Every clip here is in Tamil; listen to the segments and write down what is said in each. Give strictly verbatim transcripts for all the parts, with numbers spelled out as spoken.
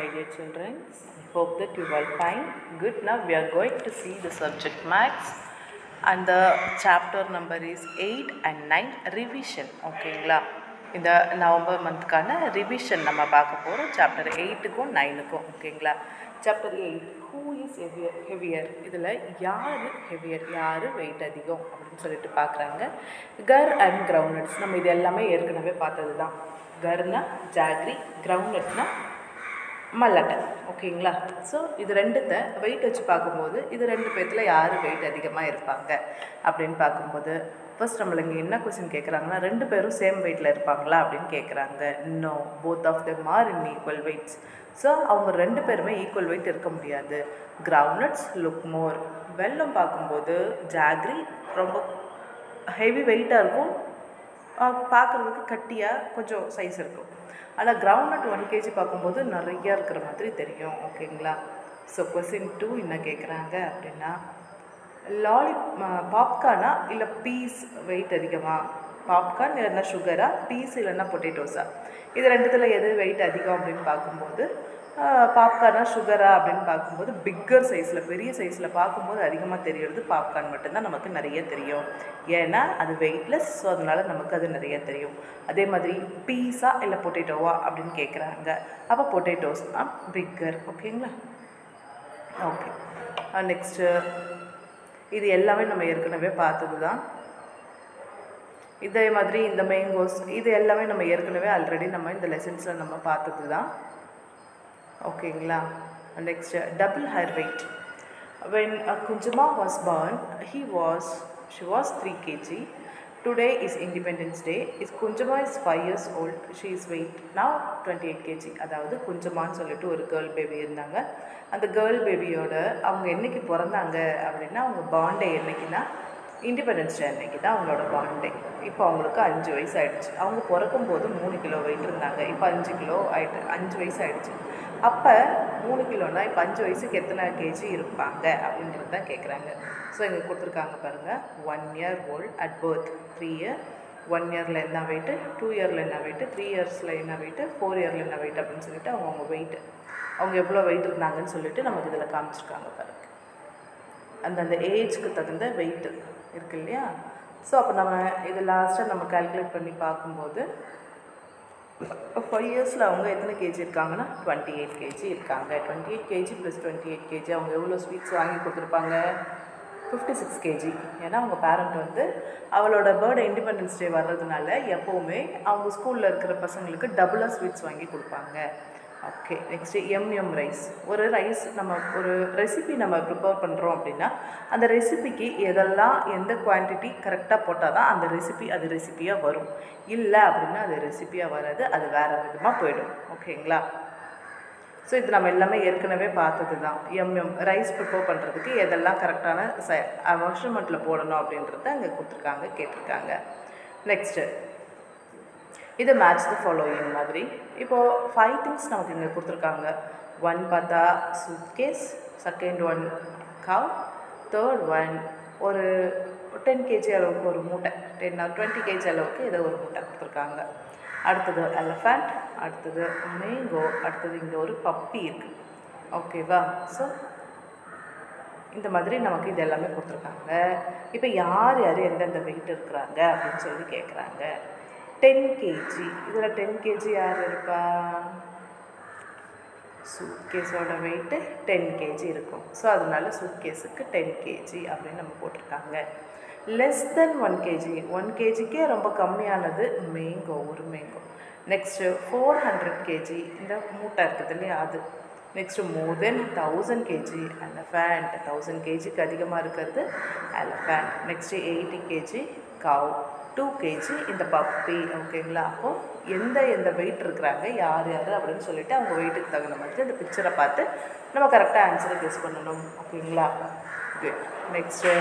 dear children. I hope that you all fine. Good. Now we are going to see the subject maths, and the chapter number is eight and nine revision. Okay, இந்த நவம்பர் மந்த்க்கான ரிவிஷன் நம்ம பார்க்க போகிறோம் சாப்டர் எயிட்டுக்கும் நைனுக்கும். ஓகேங்களா? Chapter eight, who is heavier heavier இதில் யார் ஹெவியர், யார் வெயிட் அதிகம் அப்படின்னு சொல்லிட்டு பார்க்குறாங்க. கர் அண்ட் கிரவுண்ட்நட்ஸ் நம்ம இது எல்லாமே ஏற்கனவே பார்த்தது தான். கர்னா ஜாக்ரி, கிரவுண்ட்நட்னா மல்லட்டை. ஓகேங்களா? ஸோ இது ரெண்டுத்தை வெயிட் வச்சு பார்க்கும்போது இது ரெண்டு பேர்த்தில் யார் வெயிட் அதிகமாக இருப்பாங்க அப்படின்னு பார்க்கும்போது ஃபர்ஸ்ட் நம்மள இங்கே என்ன கொஸ்டின் கேட்குறாங்கன்னா, ரெண்டு பேரும் சேம் வெயிட்டில் இருப்பாங்களா அப்படின்னு கேட்குறாங்க. No, both of them are in equal weights. So அவங்க ரெண்டு பேருமே ஈக்குவல் வெயிட் இருக்க முடியாது. Groundnuts look more. வெல்லம் பார்க்கும்போது ஜாக்ரி ரொம்ப ஹெவி வெயிட்டாக இருக்கும், பார்க்குறதுக்கு கட்டியாக கொஞ்சம் சைஸ் இருக்கும். ஆனால் கிரவுண்ட்நட் ஒன் கேஜி பார்க்கும்போது நிறையா இருக்கிற மாதிரி தெரியும். ஓகேங்களா? ஸோ கொஸ்டின் டூ என்ன கேட்குறாங்க அப்படின்னா, லாலி பாப்கார்னா இல்லை பீஸ் வெயிட் அதிகமாக? பாப்கார்ன் இல்லைன்னா சுகரா, பீஸ் இல்லைன்னா பொட்டேட்டோஸா? இது ரெண்டுத்தில் எது வெயிட் அதிகம் அப்படின்னு பார்க்கும்போது பாப்கார்னா சுகரா அப்படின்னு பார்க்கும்போது பிக்கர் சைஸில் பெரிய சைஸில் பார்க்கும்போது அதிகமாக தெரியறது பாப்கார்ன் மட்டும்தான் நமக்கு நிறைய தெரியும். ஏன்னா அது வெயிட்லெஸ், ஸோ அதனால் நமக்கு அது நிறைய தெரியும். அதே மாதிரி பீஸா இல்லை பொட்டேட்டோவா அப்படின்னு கேட்குறாங்க. அப்போ பொட்டேட்டோஸ் தான் பிக்கர். ஓகேங்களா? ஓகே, நெக்ஸ்ட்டு இது எல்லாமே நம்ம ஏற்கனவே பார்த்தது தான். இதே மாதிரி இந்த மேங்கோஸ் இது எல்லாமே நம்ம ஏற்கனவே ஆல்ரெடி நம்ம இந்த லெசன்ஸில் நம்ம பார்த்தது தான். ஓகேங்களா? Next double her weight. when uh, Kunjama was born, he was she was three kilograms. Today is Independence Day. Is Kunjama is five years old. She is weight now twenty-eight kilograms. அதாவது குஞ்சமான்னு சொல்லிட்டு ஒரு கேர்ள் பேபி இருந்தாங்க. அந்த கேர்ள் பேபியோட அவங்க என்னைக்கு பிறந்தாங்க அப்படின்னா, அவங்க பாண்டே என்னைக்குன்னா இண்டிபெண்டன்ஸ் டே அன்னைக்கு தான் அவங்களோட பாண்டே. இப்போ அவங்களுக்கு அஞ்சு வயசு ஆகிடுச்சு. அவங்க பிறக்கும் போது மூணு கிலோ வெயிட் இருந்தாங்க, இப்போ அஞ்சு கிலோ ஆகிட்டு அஞ்சு வயசு ஆகிடுச்சு. அப்போ மூணு கிலோனா இப்போ அஞ்சு வயசுக்கு எத்தனை கேஜி இருப்பாங்க அப்படின்றது தான் கேட்குறாங்க. ஸோ இங்கே கொடுத்துருக்காங்க பாருங்கள். One year old at birth, three year, one இயரில் என்ன வெயிட்டு, டூ இயரில் என்ன வெயிட்டு, த்ரீ இயர்ஸில் என்ன வெயிட்டு, ஃபோர் இயரில் என்ன வெயிட் அப்படின்னு சொல்லிட்டு அவங்க அவங்க வெயிட்டு அவங்க எவ்வளோ வெயிட் இருந்தாங்கன்னு சொல்லிட்டு நமக்கு இதில் காமிச்சிருக்காங்க பாருங்கள். அந்தந்த ஏஜ்க்கு தகுந்த வெயிட்டு இருக்கு இல்லையா? ஸோ அப்போ நம்ம இது லாஸ்ட்டாக நம்ம கால்குலேட் பண்ணி பார்க்கும்போது ஃபைவ் இயர்ஸில் அவங்க எத்தனை கேஜி இருக்காங்கன்னா டுவெண்ட்டி எயிட் கேஜி இருக்காங்க. Twenty eight KG plus twenty eight KG அவங்க எவ்வளோ ஸ்வீட்ஸ் வாங்கி கொடுத்துருப்பாங்க? Fifty six KG. ஏன்னா அவங்க பேரண்ட் வந்து அவளோட பர்த்டே இண்டிபெண்டன்ஸ் டே வர்றதுனால எப்போவுமே அவங்க ஸ்கூலில் இருக்கிற பசங்களுக்கு டபுளாக ஸ்வீட்ஸ் வாங்கி கொடுப்பாங்க. Okay, next um rice. ஒரு ரைஸ் நம்ம ஒரு ரெசிபி நம்ம ப்ரிப்பேர் பண்ணுறோம் அப்படின்னா அந்த ரெசிபிக்கு எதெல்லாம் எந்த குவான்டிட்டி கரெக்டாக போட்டால் தான் அந்த ரெசிபி அது ரெசிப்பியாக வரும். இல்லை அப்படின்னா அது ரெசிப்பியாக வராது, அது வேறு விதமாக போயிடும். ஓகேங்களா? ஸோ இது நம்ம எல்லாமே ஏற்கனவே பார்த்தது தான். எம்எம் ரைஸ் ப்ரிப்பேர் பண்ணுறதுக்கு எதெல்லாம் கரெக்டான ச மெஷர்மெண்ட்டில் போடணும் அப்படின்றத அங்கே கொடுத்துருக்காங்க, கேட்டிருக்காங்க. நெக்ஸ்ட்டு இது மேட்ச் த ஃபாலோயிங் மாதிரி. இப்போது ஃபைவ் திங்ஸ் நமக்கு இங்கே கொடுத்துருக்காங்க. ஒன் பார்த்தா suitcase, second one cow, third one ஒரு டென் கேஜி அளவுக்கு ஒரு மூட்டை, டென் ஆர் டுவெண்ட்டி கேஜி அளவுக்கு ஏதோ ஒரு மூட்டை கொடுத்துருக்காங்க. அடுத்தது எலஃபண்ட், அடுத்தது மேங்கோ, அடுத்தது இங்கே ஒரு பப்பி இருக்குது. ஓகேவா? ஸோ இந்த மாதிரி நமக்கு இது எல்லாமே கொடுத்துருக்காங்க. இப்போ யார் யார் எந்தெந்த வெயிட் இருக்கிறாங்க அப்படின்னு சொல்லி கேட்குறாங்க. டென் கேஜி, இதில் டென் கேஜி யார் இருப்பா? சூட்கேஸோட வெயிட்டு டென் கேஜி இருக்கும். ஸோ அதனால சூட்கேஸுக்கு டென் கேஜி அப்படின்னு நம்ம போட்டிருக்காங்க. Less than one KG, one கேஜிக்கே ரொம்ப கம்மியானது மேங்கோ, ஒரு mango. Next four hundred KG இந்த மூட்டை இருக்குது இல்லையா அது. Next more than thousand KG elephant, thousand கேஜிக்கு அதிகமாக இருக்கிறது elephant. Next eighty KG cow, two KG இந்த பப்பி. ஓகேங்களா? அப்போது எந்த எந்த வெயிட் இருக்கிறாங்க யார் யார் அப்படின்னு சொல்லிட்டு அவங்க வெயிட்டுக்கு தகுந்த மாதிரி அந்த பிக்சரை பார்த்து நம்ம கரெக்டாக ஆன்சரை கெஸ் பண்ணணும். ஓகேங்களா? Good. Next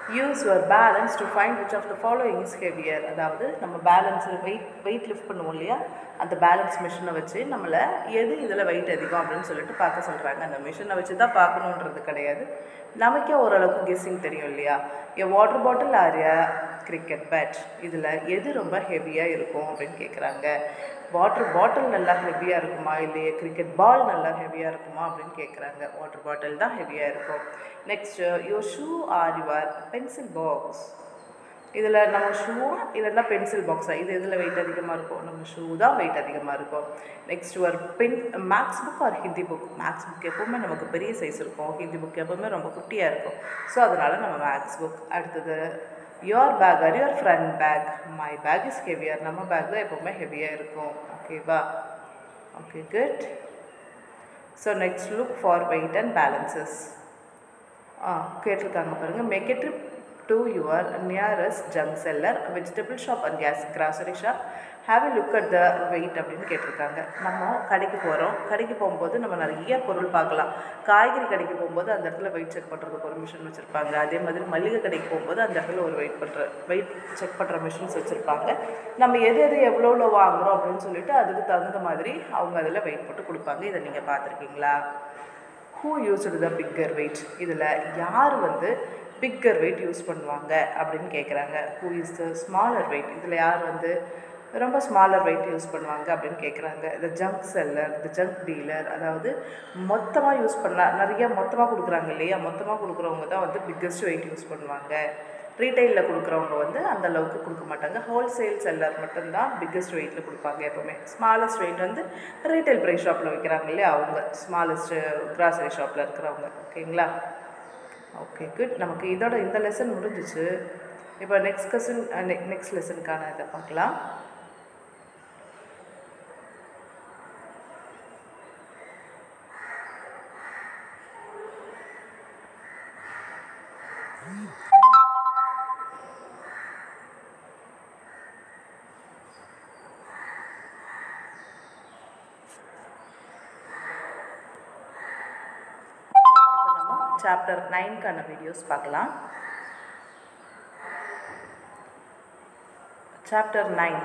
use your balance to find which of the following is heavier. அதாவது நம்ம பேலன்ஸ் வெயிட் வெயிட் லிஃப்ட் பண்ணுவோம் இல்லையா, அந்த பேலன்ஸ் மிஷினை வச்சு நம்மளை எது இதில் வெயிட் அதிகம் அப்படின்னு சொல்லிட்டு பார்க்க சொல்கிறாங்க. அந்த மிஷினை வச்சு தான் பார்க்கணுன்றது கிடையாது, நமக்கே ஓரளவுக்கு கெஸ்ஸிங் தெரியும் இல்லையா. A water bottle or a cricket bat, இதில் எது ரொம்ப ஹெவியாக இருக்கும் அப்படின்னு கேட்குறாங்க. வாட்டர் பாட்டில் நல்லா ஹெவியாக இருக்குமா இல்லையே கிரிக்கெட் பால் நல்லா ஹெவியாக இருக்குமா அப்படின்னு கேட்குறாங்க. வாட்டர் பாட்டில் தான் ஹெவியாக இருக்கும். Next, your shoe or your pencil box, இதில் நம்ம ஷூவா இல்லைன்னா பென்சில் பாக்ஸா, இது இதில் வெயிட் அதிகமாக இருக்கும், நம்ம ஷூ தான் வெயிட் அதிகமாக இருக்கும். Next, your pen maths book or Hindi book, maths book எப்போவுமே நமக்கு பெரிய சைஸ் இருக்கும், ஹிந்தி புக் எப்போவுமே ரொம்ப குட்டியாக இருக்கும், ஸோ அதனால் நம்ம மேக்ஸ் புக். அடுத்தது, your bag or your friend bag, my bag is heavier, நம்ம பேக் தான் எப்போவுமே ஹெவியாக இருக்கும். ஓகேவா? Okay, good. So next, look for weight and balances. ஆ கேட்டிருக்காங்க பாருங்கள். Make a trip to your nearest junk seller, vegetable shop and gas grocery shop, have a look at the weight அப்படின்னு கேட்டிருக்காங்க. நம்ம கடைக்கு போகிறோம், கடைக்கு போகும்போது நம்ம நிறைய பொருள் பார்க்கலாம். காய்கறி கடைக்கு போகும்போது அந்த இடத்துல வெயிட் செக் பண்ணுறதுக்கு ஒரு மிஷின் வச்சுருப்பாங்க. அதே மாதிரி மளிகை கடைக்கு போகும்போது அந்த இடத்துல ஒரு வெயிட் பண்ணுற வெயிட் செக் பண்ணுற மிஷின்ஸ் வச்சுருப்பாங்க. நம்ம எது எது எவ்வளோ எவ்வளோ வாங்குகிறோம் அப்படின்னு சொல்லிட்டு அதுக்கு தகுந்த மாதிரி அவங்க அதில் வெயிட் போட்டு கொடுப்பாங்க. இதை நீங்கள் பார்த்துருக்கீங்களா? Who used the bigger weight, இதில் யார் வந்து பிக்கர் வெயிட் யூஸ் பண்ணுவாங்க அப்படின்னு கேட்குறாங்க. Who is the smaller weight, இதில் யார் வந்து ரொம்ப ஸ்மாலர் வெயிட் யூஸ் பண்ணுவாங்க அப்படின்னு கேட்குறாங்க. இந்த ஜங்க் செல்லர், இந்த ஜங்க் டீலர், அதாவது மொத்தமாக யூஸ் பண்ணலாம், நிறைய மொத்தமாக கொடுக்குறாங்க இல்லையா, மொத்தமாக கொடுக்குறவங்க தான் வந்து பிக்கஸ்ட் வெயிட் யூஸ் பண்ணுவாங்க. ரீட்டைலில் கொடுக்குறவங்க வந்து அந்த அளவுக்கு கொடுக்க மாட்டாங்க. ஹோல்சேல் செல்லர் மட்டும்தான் பிக்கஸ்ட் வெயிட்டில் கொடுப்பாங்க எப்போவுமே. ஸ்மாலஸ்ட் வெயிட் வந்து ரீட்டைல் ப்ரைஸ் ஷாப்பில் வைக்கிறாங்க இல்லையா, அவங்க ஸ்மாலஸ்ட்டு கிராசரி ஷாப்பில் இருக்கிறவங்க. ஓகேங்களா? Okay, good. நமக்கு இதோட இந்த லெசன் முடிஞ்சிச்சு. இப்போ நெக்ஸ்ட் லெசன் நெக்ஸ்ட் லெசனுக்கான இதை பார்க்கலாம். சாப்டர் நைன்கான வீடியோஸ் பார்க்கலாம். Chapter nine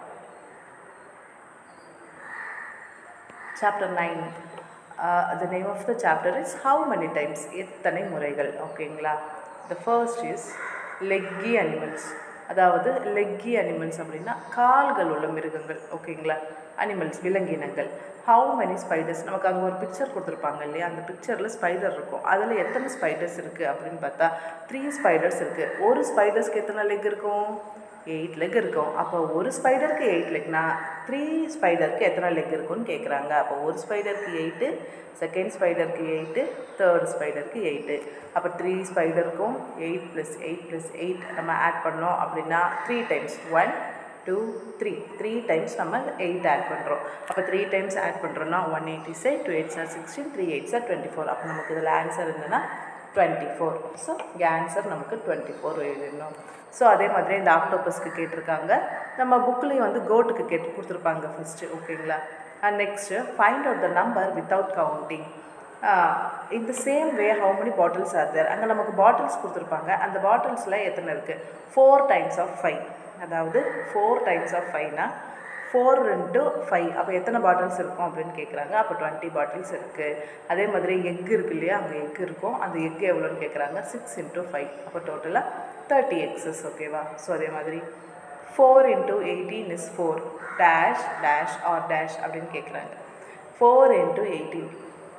chapter nine the name of the chapter is how many times, எத்தனை முறைகள். ஓகேங்களா? The first is leggy animals, அதாவது லெக்கி அனிமல்ஸ் அப்படின்னா கால்கள் உள்ள மிருகங்கள். ஓகேங்களா? அனிமல்ஸ் விலங்கினங்கள். ஹவு மெனி ஸ்பைடர்ஸ், நமக்கு அங்கே ஒரு பிக்சர் கொடுத்துருப்பாங்க இல்லையா, அந்த பிக்சரில் ஸ்பைடர் இருக்கும். அதில் எத்தனை ஸ்பைடர்ஸ் இருக்குது அப்படின்னு பார்த்தா த்ரீ ஸ்பைடர்ஸ் இருக்குது. ஒரு ஸ்பைடர்ஸ்க்கு எத்தனை லெக் இருக்கும்? எயிட் லெக் இருக்கும். அப்போ ஒரு ஸ்பைடருக்கு எயிட் லெக்னா த்ரீ ஸ்பைடருக்கு எத்தனை லெக் இருக்குன்னு கேட்குறாங்க. அப்போ ஒரு ஸ்பைடருக்கு எயிட்டு, செகண்ட் ஸ்பைடருக்கு எயிட்டு, தேர்ட் ஸ்பைடருக்கு எயிட்டு. அப்போ த்ரீ ஸ்பைடருக்கும் eight plus eight plus eight நம்ம ஆட் பண்ணோம் அப்படின்னா three times one two three three times நம்ம எயிட் ஆட் பண்ணுறோம். அப்போ த்ரீ டைம்ஸ் ஆட் பண்ணுறோன்னா ஒன் எயிட்டி சை two eight are sixteen, three eight are twenty four. அப்போ நமக்கு இதில் ஆன்சர் என்னென்னா டுவெண்ட்டி ஃபோர். ஸோ இங்கே ஆன்சர் நமக்கு டுவெண்ட்டி ஃபோர் எழுதணும். ஸோ அதே மாதிரி இந்த ஆக்டோபஸ்க்கு கேட்டிருக்காங்க. நம்ம புக்லேயும் வந்து கோட்டுக்கு கேட்டு கொடுத்துருப்பாங்க ஃபஸ்ட்டு. ஓகேங்களா? And next find out the number without counting. இந்த same way how many bottles are there, அங்கே நமக்கு பாட்டில்ஸ் கொடுத்துருப்பாங்க. அந்த பாட்டில்ஸில் எத்தனை இருக்குது? ஃபோர் டைம்ஸ் ஆஃப் ஃபைவ், அதாவது ஃபோர் டைம்ஸ் ஆஃப் ஃபைவ்னா ஃபோர் இன்ட்டு ஃபைவ், அப்போ எத்தனை பாட்டில்ஸ் இருக்கும் அப்படின்னு கேட்குறாங்க. அப்போ டுவெண்ட்டி பாட்டில்ஸ் இருக்குது. அதே மாதிரி எக் இருக்குது இல்லையா, அங்கே எக் இருக்கும், அந்த எக் எவ்வளோன்னு கேட்குறாங்க. சிக்ஸ் இன்ட்டு ஃபைவ், அப்போ டோட்டலாக தேர்ட்டி எக்ஸஸ். ஓகேவா? ஸோ அதே மாதிரி four into eighteen is four dash dash or dash அப்படின்னு கேட்குறாங்க. Four into eighteen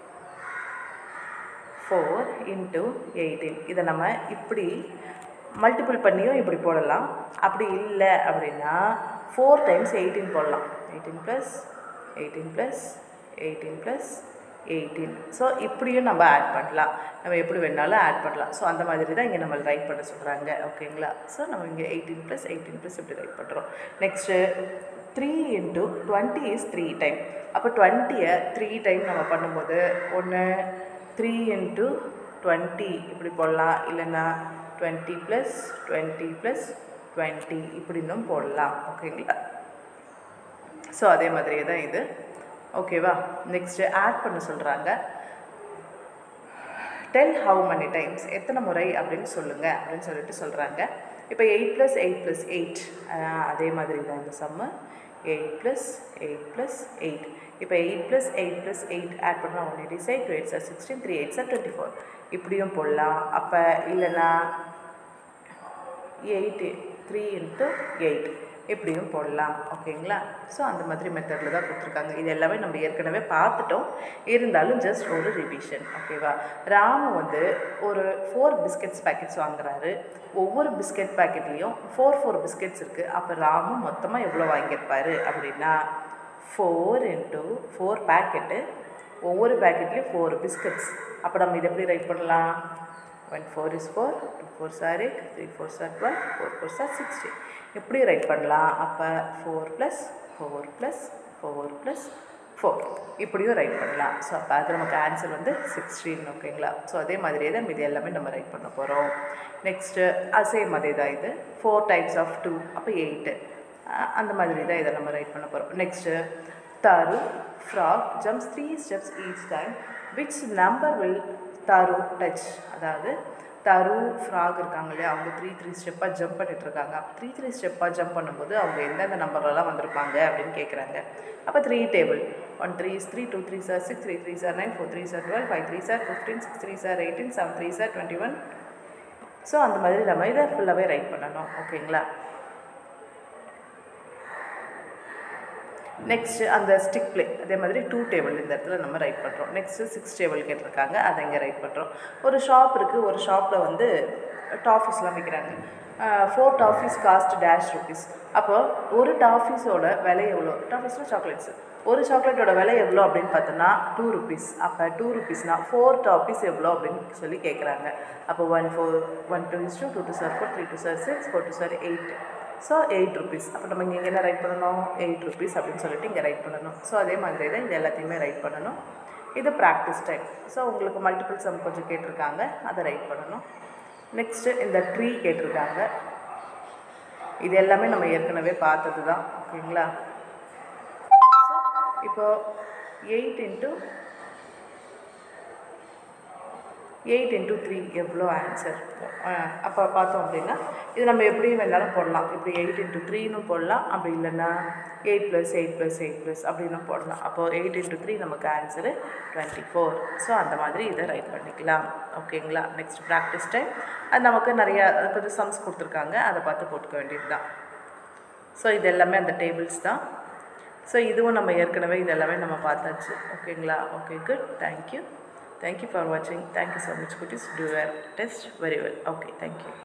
four into eighteen, இதை நம்ம இப்படி மல்டிபிள் பண்ணியும் இப்படி போடலாம். அப்படி இல்லை அப்படின்னா ஃபோர் டைம்ஸ் எயிட்டீன் போடலாம். Eighteen plus eighteen plus eighteen plus eighteen. So இப்படியும் நம்ம ஆட் பண்ணலாம், நம்ம எப்படி வேணாலும் ஆட் பண்ணலாம். ஸோ அந்த மாதிரி தான் இங்கே நம்ம ரைட் பண்ண சொல்கிறாங்க. ஓகேங்களா? ஸோ நம்ம இங்கே எயிட்டீன் ப்ளஸ் எயிட்டீன் ப்ளஸ் இப்படி ரைட் பண்ணுறோம். Next three into twenty is three time. அப்போ டுவெண்ட்டியை த்ரீ டைம் நம்ம பண்ணும்போது ஒன்று த்ரீ இன்ட்டு டுவெண்ட்டி இப்படி போடலாம், இல்லைன்னா twenty plus twenty plus twenty இப்படின்னும் போடலாம். ஓகேங்களா? ஸோ அதே மாதிரியே தான் இது. ஓகேவா? நெக்ஸ்ட்டு ஆட் பண்ண சொல்கிறாங்க. டெல் ஹவு many டைம்ஸ், எத்தனை முறை அப்படின்னு சொல்லுங்கள் அப்படின்னு சொல்லிட்டு சொல்கிறாங்க. இப்போ eight plus eight plus eight அதே மாதிரி தான் இந்த sum. Eight plus eight plus eight. இப்போ eight plus eight plus eight add பண்ணால் ஒன் எயிட்டி சைட் two eight are sixteen three eight are twenty four இப்படியும் போடலாம். அப்போ இல்லைன்னா எயிட் த்ரீ இன்ட்டு எயிட் இப்படியும் போடலாம். ஓகேங்களா? ஸோ அந்த மாதிரி மெத்தடில் தான் கொடுத்துருக்காங்க. இது எல்லாமே நம்ம ஏற்கனவே பார்த்துட்டோம், இருந்தாலும் ஜஸ்ட் ஒரு ரிவிஷன். ஓகேவா? ராமு வந்து ஒரு ஃபோர் பிஸ்கெட்ஸ் பேக்கெட்ஸ் வாங்குறாரு. ஒவ்வொரு பிஸ்கெட் பேக்கெட்லேயும் ஃபோர் ஃபோர் பிஸ்கெட்ஸ் இருக்குது. அப்போ ராமு மொத்தமாக எவ்வளோ வாங்கியிருப்பார் அப்படின்னா ஃபோர் இன்ட்டு ஃபோர் பேக்கெட்டு, ஒவ்வொரு பேக்கெட்லேயும் ஃபோர் பிஸ்கெட்ஸ். அப்போ நம்ம இதை எப்படி ரைட் பண்ணலாம்? One four is four, two four are eight, three four are twelve, four four are sixteen எப்படி ரைட் பண்ணலாம்? அப்போ four plus four plus four plus four இப்படியும் ரைட் பண்ணலாம். ஸோ அப்போ அது நமக்கு ஆன்சர் வந்து சிக்ஸ்டீன். ஓகேங்களா? ஸோ அதே மாதிரியே தான் இது எல்லாமே நம்ம ரைட் பண்ண போகிறோம். நெக்ஸ்ட்டு சேம் அதே தான், இது ஃபோர் டைப்ஸ் ஆஃப் டூ, அப்போ எயிட்டு அந்த மாதிரி தான் இதை நம்ம ரைட் பண்ண போகிறோம். Next Taru frog jumps three steps each time which number will Taru touch. அதாவது தரு ஃப்ராக் இருக்காங்க இல்லையா, அவங்க த்ரீ த்ரீ ஸ்டெப்பாக ஜம்ப் பண்ணிட்டுருக்காங்க. அப்போ த்ரீ த்ரீ ஸ்டெப்பாக ஜம்ப் பண்ணும்போது அவங்க எந்தெந்த நம்பர்லாம் வந்திருப்பாங்க அப்படின்னு கேட்குறாங்க. அப்போ three table one three is three, two three are six, three three are nine, four three are twelve, five three are fifteen, six three are eighteen, seven three are twenty one. So அந்த மாதிரி நம்ம இதை ஃபுல்லாகவே ரைட் பண்ணணும். ஓகேங்களா? நெக்ஸ்ட்டு அந்த ஸ்டிக் பிளே அதே மாதிரி டூ டேபிள் இந்த இடத்துல நம்ம ரைட் பண்ணுறோம். நெக்ஸ்ட்டு சிக்ஸ் டேபிள் கேட்டிருக்காங்க, அதை இங்கே ரைட் பண்ணுறோம். ஒரு ஷாப் இருக்குது, ஒரு ஷாப்பில் வந்து டாஃபீஸ்லாம் விற்கிறாங்க. Four toffees cost dash rupees. அப்போ ஒரு டாஃபீஸோட விலை எவ்வளோ? டாஃபீஸ்னால் சாக்லேட்ஸு. ஒரு சாக்லேட்டோட விலை எவ்வளோ அப்படின்னு பார்த்தோன்னா டூ ருபீஸ். அப்போ டூ ருபீஸ்னால் ஃபோர் டாஃபீஸ் எவ்வளோ அப்படின்னு சொல்லி கேட்குறாங்க. அப்போ one four one two is two, two two are four, three two are six, four two are eight. So eight rupees. அப்போ நம்ம இங்கே என்ன ரைட் பண்ணணும்? எயிட் ருபீஸ் அப்படின்னு சொல்லிட்டு இங்கே ரைட் பண்ணணும். ஸோ அதே மாதிரி தான் இது எல்லாத்தையுமே ரைட் பண்ணணும். இது ப்ராக்டிஸ் டைம். ஸோ உங்களுக்கு மல்டிபிள் சம் கொஞ்சம் கேட்டிருக்காங்க, அதை ரைட் பண்ணணும். நெக்ஸ்ட்டு இந்த ட்ரீ கேட்டிருக்காங்க. இது எல்லாமே நம்ம ஏற்கனவே பார்த்தது தான். ஓகேங்களா? ஸோ இப்போது eight into eight into three எவ்வளோ ஆன்சர்? அப்போ பார்த்தோம் அப்படின்னா இது நம்ம எப்படி வேணாலும் போடலாம். இப்படி எயிட் இன்ட்டு த்ரீன்னு போடலாம், அப்படி இல்லைன்னா eight plus eight plus eight plus அப்படின்னு போடலாம். அப்போது எயிட் இன்ட்டு த்ரீ நமக்கு ஆன்சரு டுவெண்ட்டி ஃபோர். ஸோ அந்த மாதிரி இதை ரைட் பண்ணிக்கலாம். ஓகேங்களா? Next practice time. அது நமக்கு நிறையா கொஞ்சம் சம்ஸ் கொடுத்துருக்காங்க, அதை பார்த்து போட்டுக்க வேண்டியது தான். ஸோ இது எல்லாமே அந்த டேபிள்ஸ் தான். ஸோ இதுவும் நம்ம ஏற்கனவே இது எல்லாமே நம்ம பார்த்தாச்சு. ஓகேங்களா? Okay, good. Thank you. Thank you for watching. Thank you so much, Kutis. Do your test very well. Okay, thank you.